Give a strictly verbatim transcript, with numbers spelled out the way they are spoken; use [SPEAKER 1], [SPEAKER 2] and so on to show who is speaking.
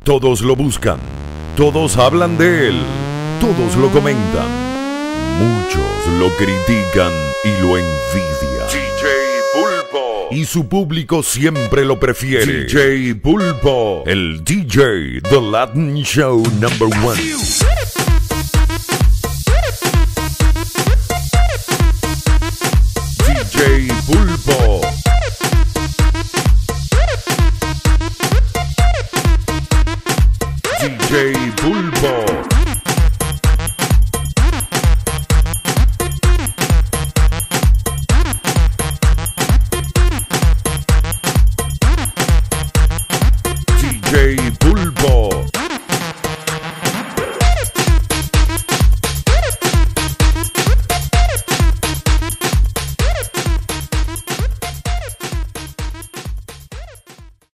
[SPEAKER 1] Todos lo buscan, todos hablan de él, todos lo comentan, muchos lo critican y lo envidian.
[SPEAKER 2] D J Pulpo.
[SPEAKER 1] Y su público siempre lo prefiere.
[SPEAKER 2] D J Pulpo.
[SPEAKER 1] El D J, The Latin Show Number One.
[SPEAKER 2] D J Pulpo. D J Pulpo. D J